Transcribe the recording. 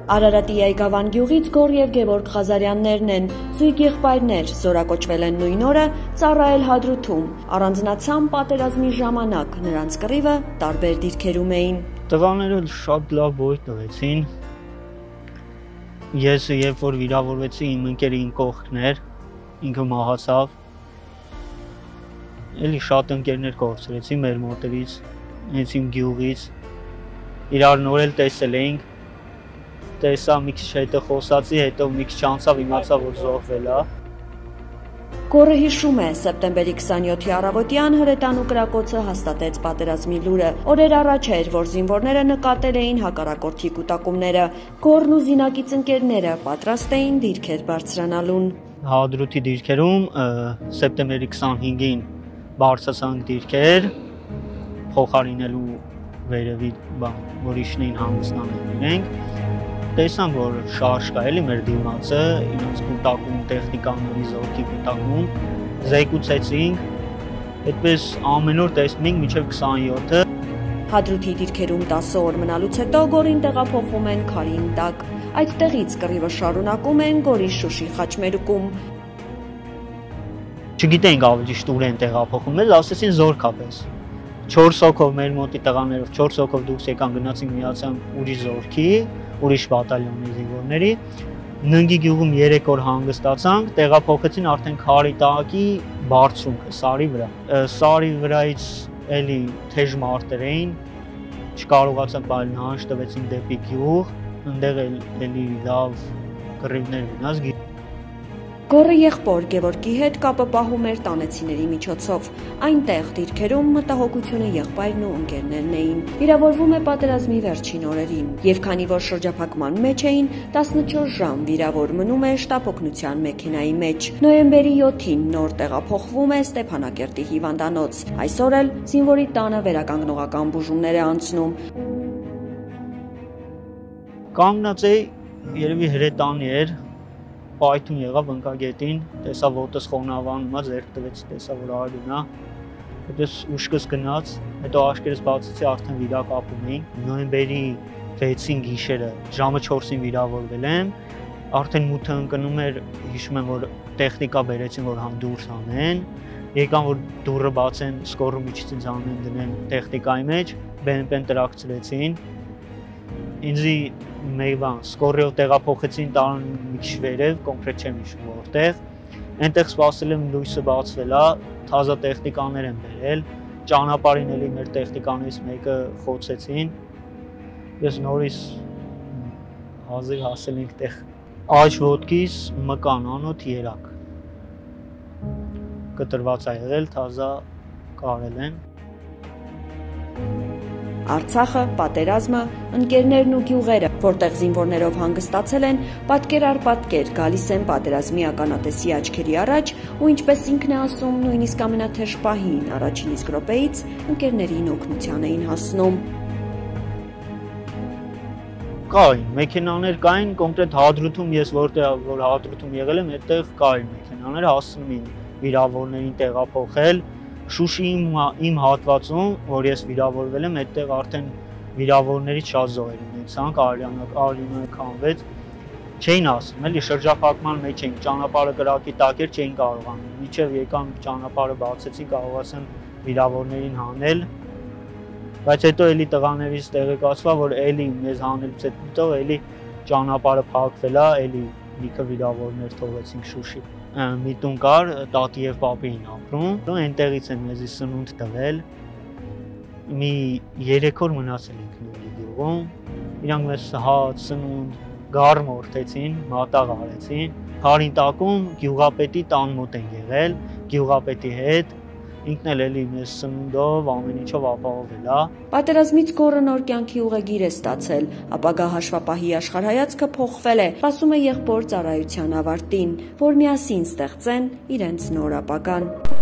Արարատի Այգավան գյուղից Գոր եւ Գևորգ Ղազարյաններն են, զույգ եղբայրներ, զորակոչվել են նույն օրը ծառայել Հադրութում, առանձնացան պատերազմի ժամանակ, նրանց կռիվը տարբեր դիրքերում էին։ Տղաները շատ լավ բույր տվեցին։ Ես երբ որ վիրավորվեցի, իմ ընկերը իմ կողքն էր, ինքը մահացավ։ Էլի շատ ընկերներ կորցրեցի մեր մոտերից, հենց իմ գյուղից։ Իրար նորել տեսել էինք, տեսա մի քիչ հետո խոսացի, հետո մի քիչ անցավ, իմացա, որ զոհվել է։ Գորը հիշում է, սեպտեմբերի 27-ի առավոտյան հրետանու կրակոցը հաստատեց պատերազմի լուրը։ Օրեր առաջ էր, որ զինվորները նկատել էին հակառակորդի կուտակումները։ Գորն ու զինակից ընկերները պատրաստ էին դիրքեր բարձրանալուն։ Հադրութի դիրքերում սեպտեմբերի 25-ին բարձրացանք դիրքեր, փոխարինելու վերևի ուրիշներին հանգստանալ իրենք։ Տեսան, որ շարժ կա էլի մեր դիմացը, իրենց կուտակում, տեխնիկաների զորքի կուտակում, զեկուցեցինք, այդպես ամեն օր տեսնում ենք մինչև 27-ը։ Հադրութի դիրքերում 10 օր մնալուց հետո Գորին տեղափոխում են Քարին տակ։ Այդտեղից կռիվը շարունակում են Գորի Շուշի խաչմերուկում։ Չգիտենք ավելի շուտ ուր են տեղափոխում, մեզ ասեցին զորքապես։ 4 հոգով մեր մոտի տղաներով 4 հոգով դուրս եկան, գնացին միացան ուրիշ զորքի, ուրիշ բատալյոնի զինվորների։ Ննգի գյուղում 3 օր հանգստացանք, տեղափոխեցին արդեն Քարի տակի բարձունքը, Սարի վրա։ Սարի վրայից էլի թեժ մարտեր էին, չկարողացանք այլ նահանջ տվեցին դեպի գյուղ, այնտեղ էլի լավ կռիվներ գնաց։ Գորը եղբոր Գևորգի հետ կապը պահում էր տանեցիների միջոցով։ Այնտեղ դիրքերում մտահոգությունը եղբայրն ու ընկերներն էին։ Վիրավորվում է պատերազմի վերջին օրերին, եւ քանի որ շրջափակման մեջ էին, 14 ժամ վիրավոր մնում է շտապօգնության մեքենայի մեջ։ Նոյեմբերի 7-ին նոր տեղափոխվում է Ստեփանակերտի հիվանդանոց։ Այսօր էլ զինվորի տանը վերականգնողական բուժումներ է անցնում։ Կանգնած էի, երևի հրետանի էր, պայթուն եղավ ընկագետին, տեսա ոտս խոնավանում է, ձեռք տվեցի, տեսա որ արյուն է, հետո ուշքս գնաց, հետո աշկերս բացեցի, արդեն վիրակապում էի։ Նոյեմբերի 6-ին գիշերը ժամը 4-ին վիրավորվել եմ, արդեն մութը ընկնում էր, հիշում եմ, որ տեխնիկա բերեցին, որ համ դուրս անեն, եկան, որ դուռը բացեն, սկորը միջից անեն դնեն տեխնիկայի մեջ, բենպեն տրակցրեցին, ինձի մեկ բան, սկորիով տեղափոխեցին տարան մի քիչ վերև, կոնկրետ չեմ հիշում որտեղ, այնտեղ սպասել եմ լույսը բացվել է, թազա տեխնիկաներ են բերել, ճանապարհին էլի մեր տեխնիկաներից մեկը խոցեցին, ես նորից հազիվ հասել ենք տեղ, աջ ոտքիս մկան անոթ երակ, կտրված է եղել, թազա կարել են։ Արցախը, պատերազմը, ընկերներն ու գյուղերը, որտեղ զինվորներով հանգստացել են, պատկեր առ պատկեր գալիս են պատերազմի ականատեսի աչքերի առաջ ու ինչպես ինքն է ասում, նույնիսկ ամենաթեժ պահին առաջին իսկ րոպեից ընկերներին օգնության էին հասնում։ Կային, մեքենաներ կային, կոնկրետ Հադրութում, ես որ Հադրութում եղել եմ, այդտեղ կային մեքենաներ, հասնում էին վիրավորներին տեղափոխել։ Շուշի իմ հատվածում, որ ես վիրավորվել եմ, այդտեղ արդեն վիրավորներից շատ զոհեր ունեցանք, արյունը քամվեց, չէին ասում, էլի շրջափակման մեջ էինք, ճանապարհը կրակի տակ էր, չէին կարողանում, մինչև եկան ճանապարհը բացեցին, կարողացան վիրավորներին հանել, բայց հետո էլի տղաներից տեղեկացվա, որ էլի մեզ հանելուց հետո էլի ճանապարհը փակվել է, էլի լիքը վիրավորներ թողեցինք Շուշի։ Մի տուն կար, տատի և պապի էին ապրում, այնտեղից են մեզի սնունդ տվել, մի 3 օր մնացել ենք նույնի գյուղում, իրանք մեզ հաց, սնունդ, գարմ օրթեցին, մատաղ արեցին, Քարին տակում գյուղապետի տան մոտ են եղել, գյուղապետի հետ, ինքն էլ էլի մեզ սնունդով, ամեն ինչով ապահովել է։ Պատերազմից Գորը նոր կյանքի ուղեգիր է ստացել, ապագա հաշվապահի աշխարհայացքը փոխվել է, ասում է եղբոր ծառայության ավարտին, որ միասին ստեղծեն իրենց նոր ապագան։